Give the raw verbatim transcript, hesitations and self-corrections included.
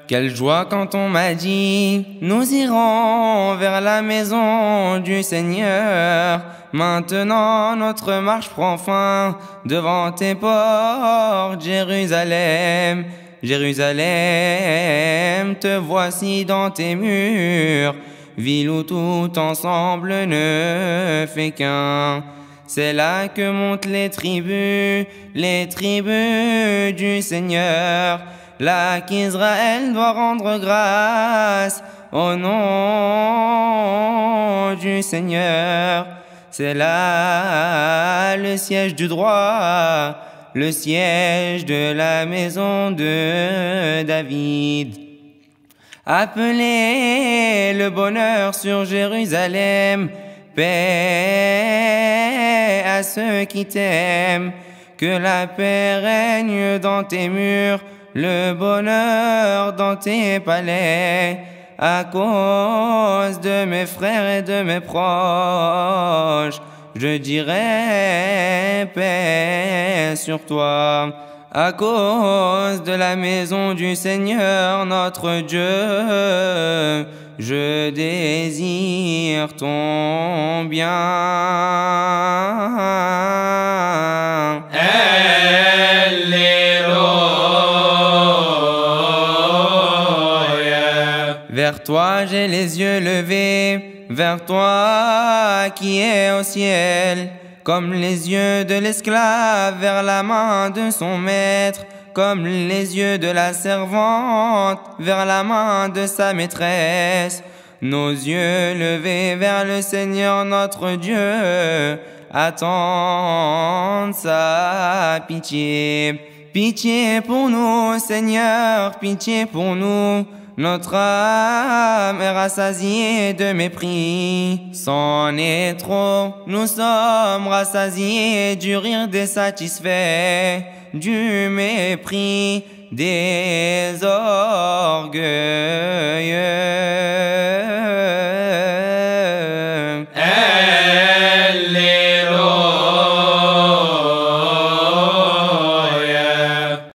Quelle joie quand on m'a dit, nous irons vers la maison du Seigneur. Maintenant notre marche prend fin devant tes portes, Jérusalem. Jérusalem, te voici dans tes murs, ville où tout ensemble ne fait qu'un. C'est là que montent les tribus, les tribus du Seigneur, là qu'Israël doit rendre grâce au nom du Seigneur. C'est là le siège du droit, le siège de la maison de David. Appelez le bonheur sur Jérusalem, paix à ceux qui t'aiment, que la paix règne dans tes murs, le bonheur dans tes palais, à cause de mes frères et de mes proches, je dirai paix sur toi. À cause de la maison du Seigneur notre Dieu, je désire ton bien. Alléluia. Vers toi j'ai les yeux levés, vers toi qui es au ciel, comme les yeux de l'esclave vers la main de son maître, comme les yeux de la servante vers la main de sa maîtresse. Nos yeux levés vers le Seigneur notre Dieu attendent sa pitié. Pitié pour nous, Seigneur, pitié pour nous. Notre âme est rassasiée de mépris. C'en est trop, nous sommes rassasiés du rire des satisfaits, du mépris des orgueilleux.